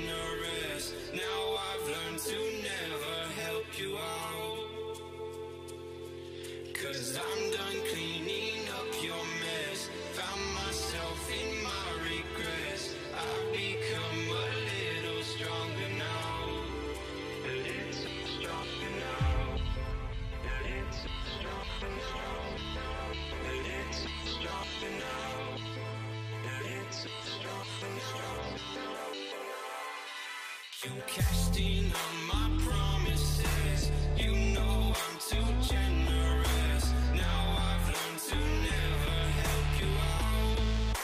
generous. Now I've learned to never help you out, 'cause I'm done cleaning up your mess. Found myself in my regrets. I've become a little stronger now. A little stronger now. A little stronger now. A little stronger now. A little stronger now. You cashed in on my promises. You know I'm too generous. Now I've learned to never help you out,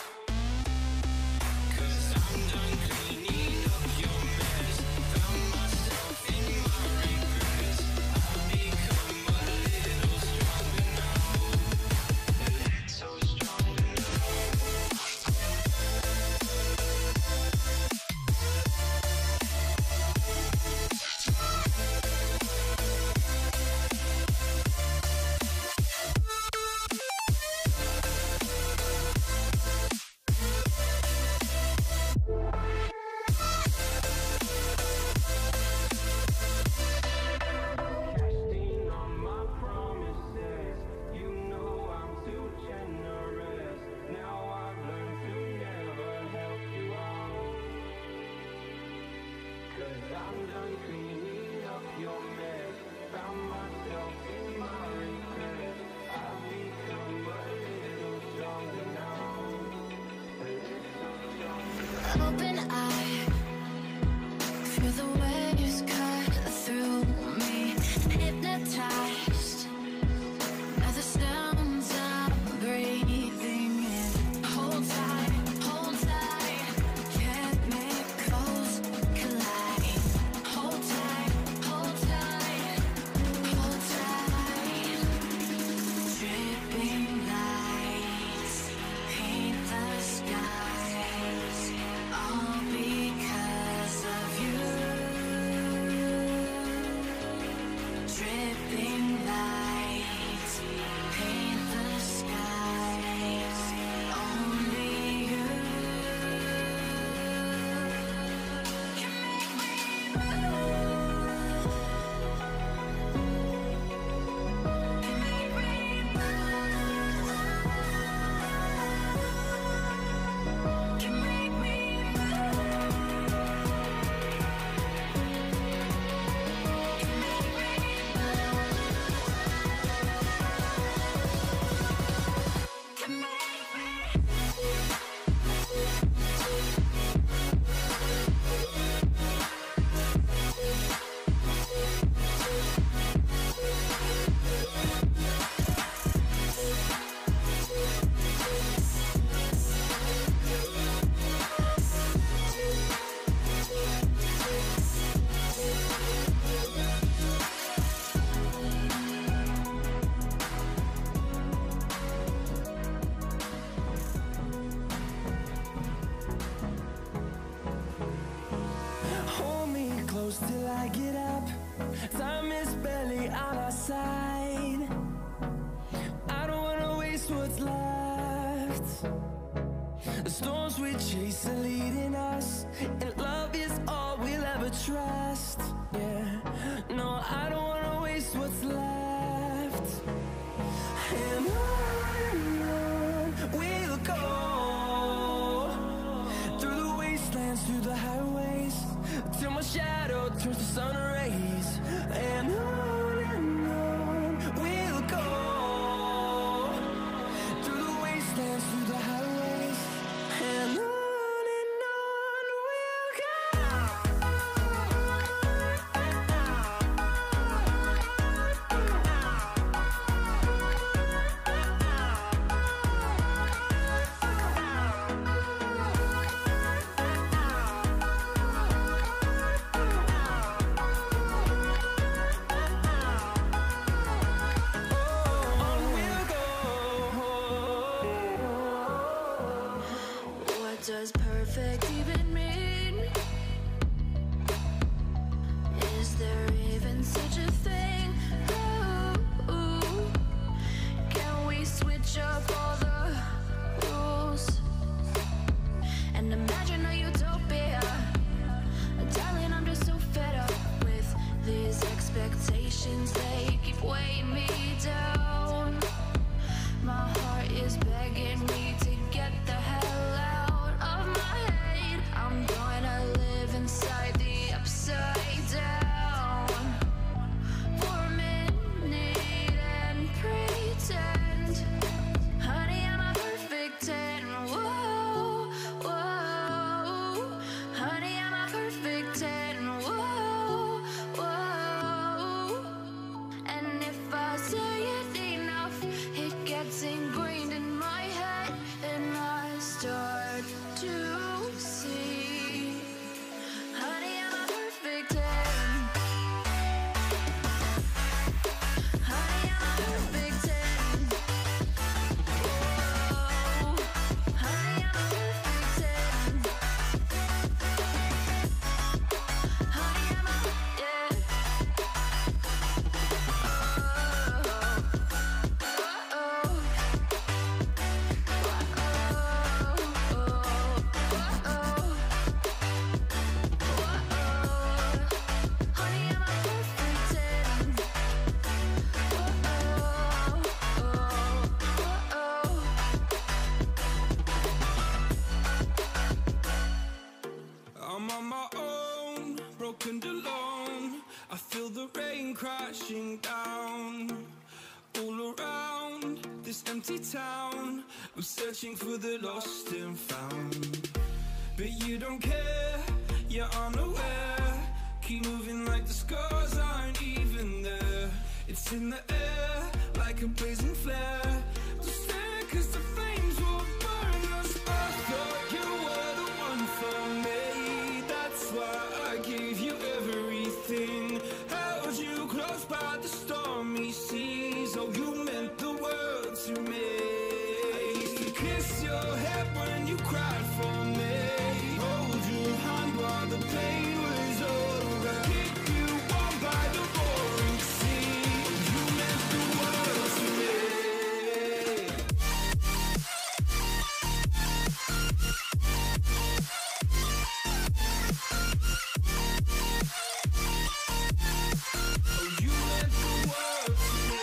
'cause I'm done cleaning up your mess. Found myself in my regrets. I've become a little stronger now. A little stronger now. Casting on my promises. You know I'm too generous. Now I've learned to never help you out, 'cause I'm done cleaning up your mess. Found myself in my regrets. I've become a little stronger now. A little stronger now. Open eye, feel the waves cut through me. Hypnotized by the sounds I'm breathing in. Hold tight, chemicals collide. Hold tight, hold tight, hold tight. Dripping lights paint the skies, all because of you. Dripping lights paint the skies, only you can make me move. Can make me move. Can make me Hold me close till I get up. Time is barely on our side. I don't wanna waste what's left. The storms we chase are leading us, and love is all we'll ever trust. Yeah, no, I don't wanna waste what's left. And on we'll go, through the wastelands, through the highways, till my shadow turns to sun rays. And on we'll go, through the wastelands, through the highways. And on we'll go. does perfect even mean? Is there even such a thing? Ooh, can we switch up all the rules and imagine a utopia and alone. I feel the rain crashing down all around this empty town. I'm searching for the lost and found, but you don't care, you're unaware. Keep moving like the scars aren't even there. It's in the air like a blazing flare. Don't stare 'cause the flames will burn us. I thought you were the one for me, that's why I gave you everything. Held you close by the stormy seas. Oh, you meant the world to me. I used to kiss your head when you cried for me, hold your hand while the pain was over, keep you warm by the roaring sea. Oh, you meant the world to me. Oh, you meant the world to me.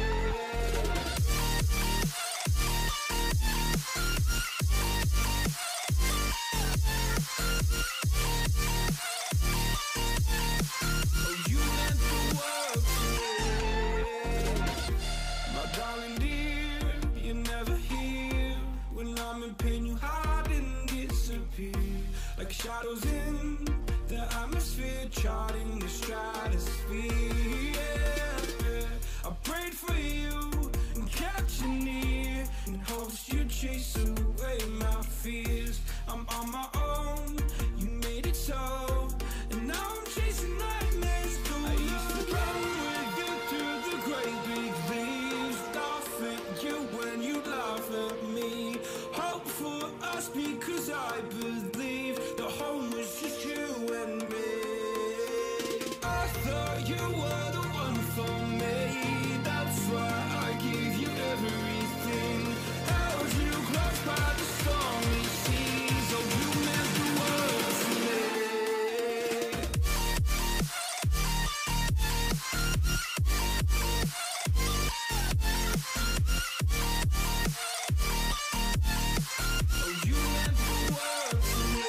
Oh, you meant the world to me. My darling dear, you're never here. When I'm in pain, you hide and disappear like shadows in the atmosphere, charting the stratosphere. Yeah. I prayed for you and kept you near in hopes you'd chase away my fears. I'm on my own, you made it so, and now I'm chasing nightmares too. I used to run with you through the great big leaves, laugh at you when you laugh at me. Hope for us because I believe the home was just you and me. I thought you were the one for me, that's why I gave you everything. Held you close by the stormy seas. Oh, you meant the world to me. Oh, you meant the world to me.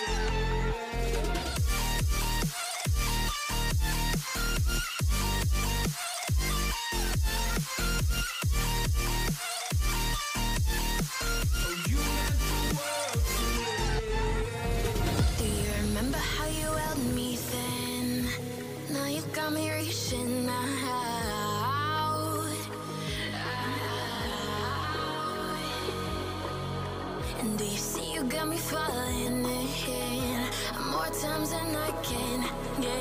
Oh, you meant the world to me. Do you remember how you held me then? Now you got me reaching out. And do you see you got me falling in more times than I can get